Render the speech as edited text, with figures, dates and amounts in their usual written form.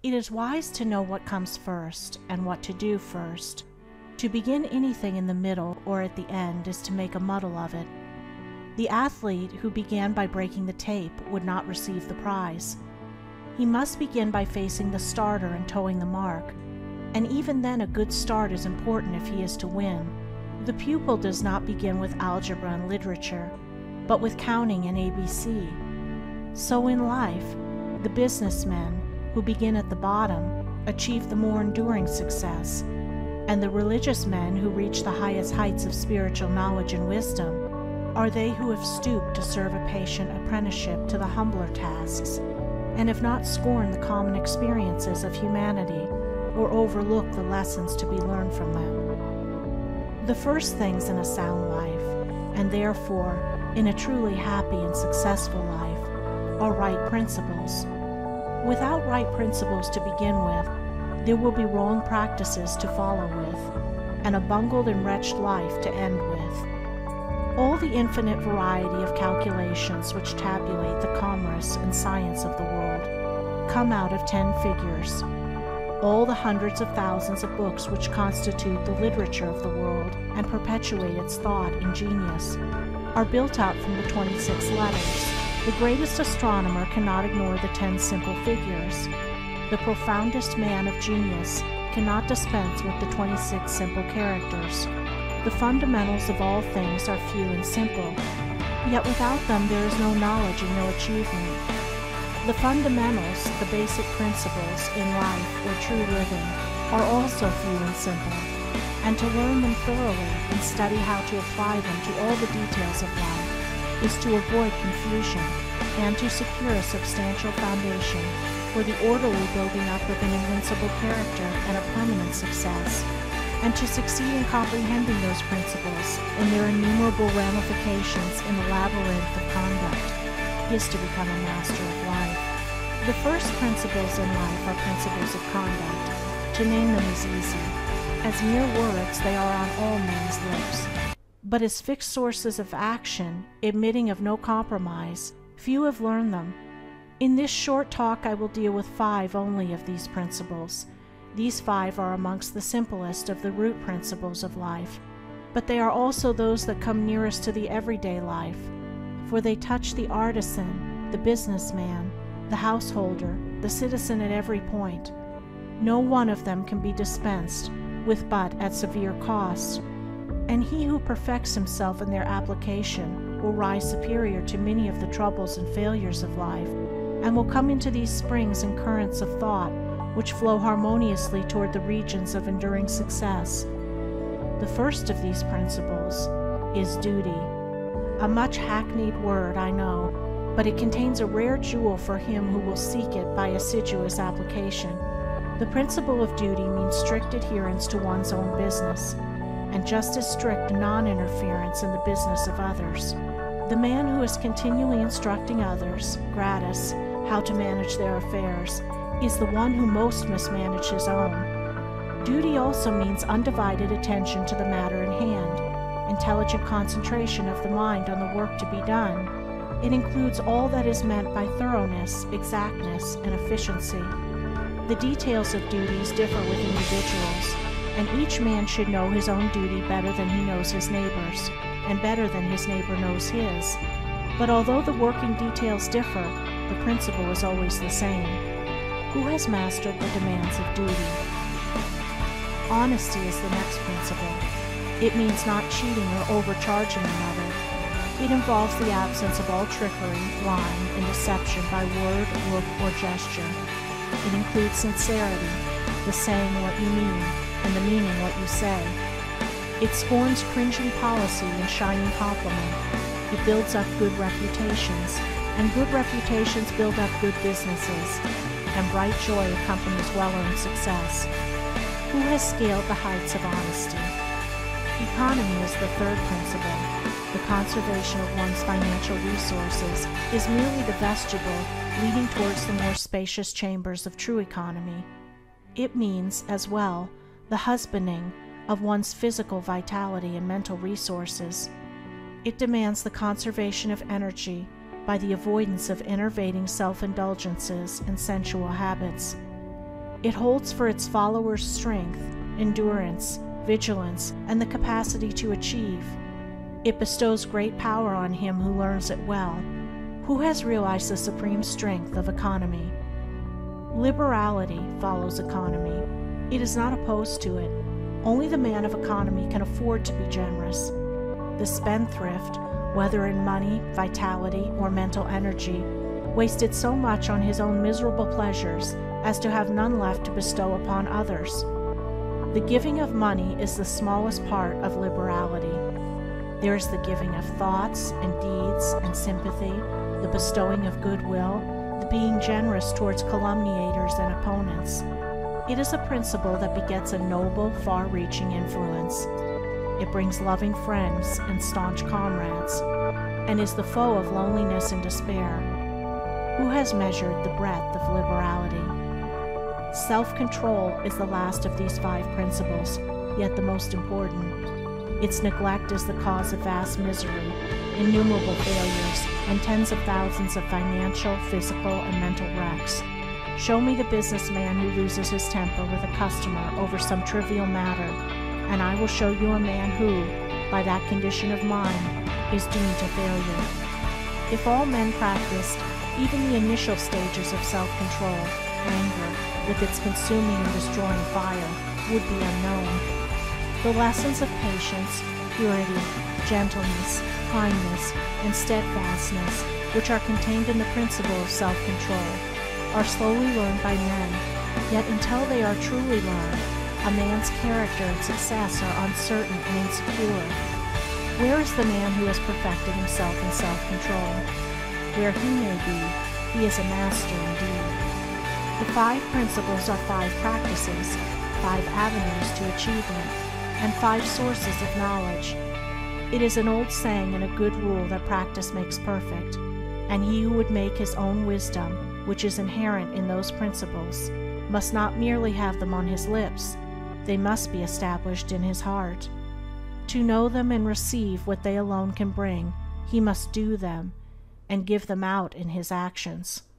It is wise to know what comes first and what to do first. To begin anything in the middle or at the end is to make a muddle of it. The athlete who began by breaking the tape would not receive the prize. He must begin by facing the starter and towing the mark, and even then a good start is important if he is to win. The pupil does not begin with algebra and literature, but with counting and ABC. So in life, the businessmen who begin at the bottom achieve the more enduring success, and the religious men who reach the highest heights of spiritual knowledge and wisdom are they who have stooped to serve a patient apprenticeship to the humbler tasks, and have not scorned the common experiences of humanity or overlooked the lessons to be learned from them. The first things in a sound life, and therefore in a truly happy and successful life, are right principles. Without right principles to begin with, there will be wrong practices to follow with, and a bungled and wretched life to end with. All the infinite variety of calculations which tabulate the commerce and science of the world come out of 10 figures. All the hundreds of thousands of books which constitute the literature of the world and perpetuate its thought and genius are built out from the 26 letters. The greatest astronomer cannot ignore the 10 simple figures. The profoundest man of genius cannot dispense with the 26 simple characters. The fundamentals of all things are few and simple, yet without them there is no knowledge and no achievement. The fundamentals, the basic principles in life or true living, are also few and simple, and to learn them thoroughly and study how to apply them to all the details of life is to avoid confusion and to secure a substantial foundation for the orderly building up of an invincible character and a permanent success, and to succeed in comprehending those principles and their innumerable ramifications in the labyrinth of conduct is to become a master of life. The first principles in life are principles of conduct. To name them is easy. As mere words, they are on all men's lips. But as fixed sources of action, admitting of no compromise, few have learned them. In this short talk I will deal with 5 only of these principles. These 5 are amongst the simplest of the root principles of life, but they are also those that come nearest to the everyday life, for they touch the artisan, the businessman, the householder, the citizen at every point. No one of them can be dispensed with but at severe cost, and he who perfects himself in their application will rise superior to many of the troubles and failures of life, and will come into these springs and currents of thought which flow harmoniously toward the regions of enduring success. The first of these principles is duty. A much hackneyed word, I know, but it contains a rare jewel for him who will seek it by assiduous application. The principle of duty means strict adherence to one's own business, and just as strict non-interference in the business of others. The man who is continually instructing others, gratis, how to manage their affairs, is the one who most mismanages his own. Duty also means undivided attention to the matter in hand, intelligent concentration of the mind on the work to be done. It includes all that is meant by thoroughness, exactness, and efficiency. The details of duties differ with individuals, and each man should know his own duty better than he knows his neighbor's, and better than his neighbor knows his. But although the working details differ, the principle is always the same. Who has mastered the demands of duty? Honesty is the next principle. It means not cheating or overcharging another. It involves the absence of all trickery, lying, and deception by word, look, or gesture. It includes sincerity, the saying what you mean, and the meaning what you say. It scorns cringing policy and shining compliment. It builds up good reputations, and good reputations build up good businesses, and bright joy accompanies well-earned success. Who has scaled the heights of honesty? Economy is the third principle. The conservation of one's financial resources is merely the vestibule leading towards the more spacious chambers of true economy. It means, as well, the husbanding of one's physical vitality and mental resources. It demands the conservation of energy by the avoidance of enervating self-indulgences and sensual habits. It holds for its followers strength, endurance, vigilance, and the capacity to achieve. It bestows great power on him who learns it well, who has realized the supreme strength of economy. Liberality follows economy. It is not opposed to it. Only the man of economy can afford to be generous. The spendthrift, whether in money, vitality, or mental energy, wasted so much on his own miserable pleasures as to have none left to bestow upon others. The giving of money is the smallest part of liberality. There is the giving of thoughts and deeds and sympathy, the bestowing of goodwill, the being generous towards calumniators and opponents. It is a principle that begets a noble, far-reaching influence. It brings loving friends and staunch comrades, and is the foe of loneliness and despair. Who has measured the breadth of liberality? Self-control is the last of these 5 principles, yet the most important. Its neglect is the cause of vast misery, innumerable failures, and tens of thousands of financial, physical, and mental wrecks. Show me the businessman who loses his temper with a customer over some trivial matter, and I will show you a man who, by that condition of mind, is doomed to failure. If all men practiced even the initial stages of self-control, anger, with its consuming and destroying fire, would be unknown. The lessons of patience, purity, gentleness, kindness, and steadfastness, which are contained in the principle of self-control, are slowly learned by men, yet until they are truly learned, a man's character and success are uncertain and insecure. Where is the man who has perfected himself in self-control? Where he may be, he is a master indeed. The 5 principles are 5 practices, 5 avenues to achievement, and 5 sources of knowledge. It is an old saying and a good rule that practice makes perfect, and he who would make his own wisdom, which is inherent in those principles, must not merely have them on his lips, they must be established in his heart. To know them and receive what they alone can bring, he must do them, and give them out in his actions.